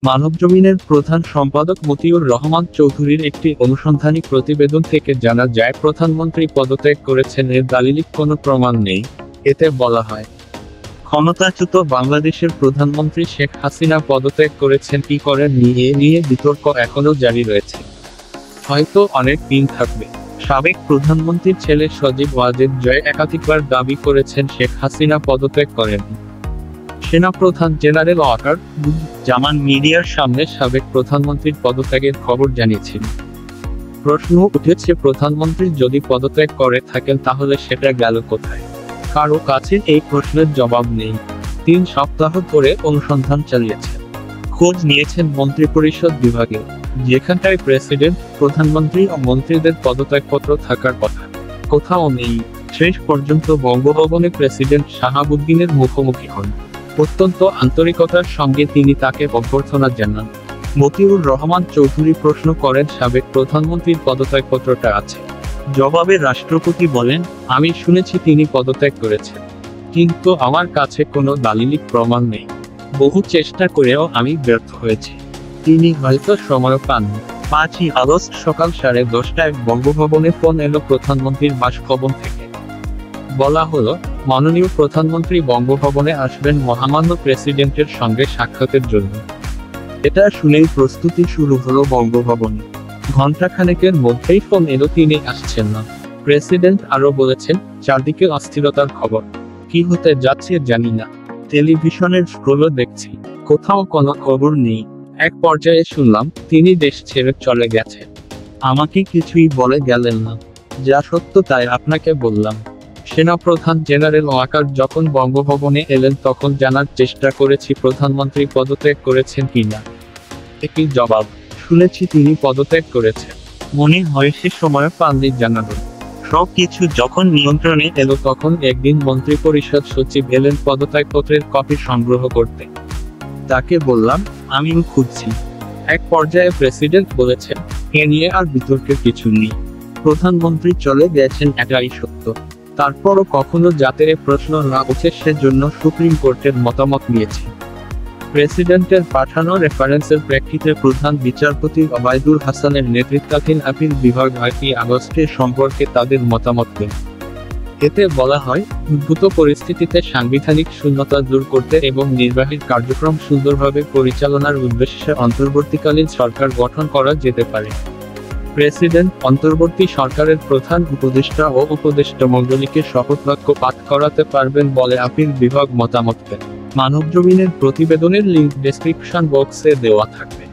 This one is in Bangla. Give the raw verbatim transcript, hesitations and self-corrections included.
মানবজমিনের প্রধান সম্পাদক মতিউর রহমান চৌধুরীর একটি অনুসন্ধানী প্রতিবেদন থেকে জানা যায় প্রধানমন্ত্রী পদত্যাগ করেছেন এর দালিলিক কোনো প্রমাণ নেই। এতে বলা হয়, ক্ষমতাচ্যুত বাংলাদেশের প্রধানমন্ত্রী শেখ হাসিনা পদত্যাগ করেছেন কি করেননি এ নিয়ে বিতর্ক এখনো জারি রয়েছে, হয়তো অনেক দিন থাকবে। সাবেক প্রধানমন্ত্রীর ছেলে সজীব ওয়াজেদ জয় একাধিকবার দাবি করেছেন শেখ হাসিনা পদত্যাগ করেননি। সেনাপ্রধান জেনারেল ওয়াকার জামান মিডিয়ার সামনে সাবেক প্রধানমন্ত্রীর পদত্যাগের খবর জানিয়েছিলেন। প্রশ্ন উঠেছে, প্রধানমন্ত্রী যদি পদত্যাগ করে থাকেন তাহলে সেটা গেল কোথায়? কারো কাছে এই প্রশ্নের জবাব নেই। তিন সপ্তাহ ধরে অনুসন্ধান চালিয়েছেন, খোঁজ নিয়েছেন মন্ত্রিপরিষদ বিভাগে, যেখানটায় প্রেসিডেন্ট, প্রধানমন্ত্রী ও মন্ত্রীদের পদত্যাগপত্র থাকার কথা, কোথাও নেই। শেষ পর্যন্ত বঙ্গভবনে প্রেসিডেন্ট শাহাবুদ্দিনের মুখোমুখি হন। অত্যন্ত আন্তরিকতার সঙ্গে তিনি তাকে অভ্যর্থনা জানান। মতিউর রহমান চৌধুরী প্রশ্ন করেন, সাবেক প্রধানমন্ত্রীর পদত্যাগপত্রটা আছে? জবাবে রাষ্ট্রপতি বলেন, আমি শুনেছি তিনি পদত্যাগ করেছেন, কিন্তু আমার কাছে কোনো দালিলিক প্রমাণ নেই। বহু চেষ্টা করেও আমি ব্যর্থ হয়েছি। তিনি হয়তো সময় পাননি। পাঁচই আগস্ট সকাল সাড়ে দশটায় বঙ্গভবনে ফোন এলো প্রধানমন্ত্রীর বাসভবন থেকে। বলা হলো, মাননীয় প্রধানমন্ত্রী বঙ্গভবনে আসবেন মহামান্য প্রেসিডেন্টের সঙ্গে সাক্ষাতের জন্য। এটা শুনেই প্রস্তুতি শুরু হলো বঙ্গভবনে। ঘণ্টাখানেকের মধ্যেই ফোন এলো তিনি আসছেন না। প্রেসিডেন্ট আরও বলেছেন, চারদিকে অস্থিরতার খবর, কি হতে যাচ্ছে জানি না। টেলিভিশনের স্ক্রোলও দেখছি, কোথাও কোনো খবর নেই। এক পর্যায়ে শুনলাম তিনি দেশ ছেড়ে চলে গেছেন। আমাকে কিছুই বলে গেলেন না। যা সত্য তাই আপনাকে বললাম। সেনাপ্রধান জেনারেল ওয়াকার যখন বঙ্গভবনে এলেন তখন জানার চেষ্টা করেছি প্রধানমন্ত্রী পদত্যাগ করেছেন কিনা। একই জবাব, শুনেছি তিনি পদত্যাগ করেছেন। মনে হয় সে সময় পাননি জানালেন। সব কিছু যখন নিয়ন্ত্রণে এলো তখন একদিন মন্ত্রিপরিষদ সচিব এলেন পদত্যাগপত্রের কপি সংগ্রহ করতে। তাকে বললাম, আমিও খুঁজছি। এক পর্যায়ে প্রেসিডেন্ট বলেছেন, এ নিয়ে আর বিতর্কের কিছু নেই, প্রধানমন্ত্রী চলে গেছেন, এটাই সত্য। তারপরও কখনো যাতে এ প্রশ্ন না উঠে সেজন্য সুপ্রিম কোর্টের মতামত নিয়েছি। প্রেসিডেন্টের পাঠানো রেফারেন্সের প্রেক্ষিতে প্রধান বিচারপতি ওবায়দুল হাসানের নেতৃত্বাধীন আপিল বিভাগ আটই আগস্টে সম্পর্কে তাদের মতামত দেন। এতে বলা হয়, উদ্ভূত পরিস্থিতিতে সাংবিধানিক শূন্যতা দূর করতে এবং নির্বাহী কার্যক্রম সুন্দরভাবে পরিচালনার উদ্দেশ্যে অন্তর্বর্তীকালীন সরকার গঠন করা যেতে পারে। প্রেসিডেন্ট অন্তর্বর্তী সরকারের প্রধান উপদেষ্টা ও উপদেষ্টামণ্ডলীকে শপথবাক্য পাঠ করাতে পারবেন বলে আপিল বিভাগ মতামত দেন। মানবজমিনের প্রতিবেদনের লিঙ্ক ডেসক্রিপশন বক্সে দেওয়া থাকবে।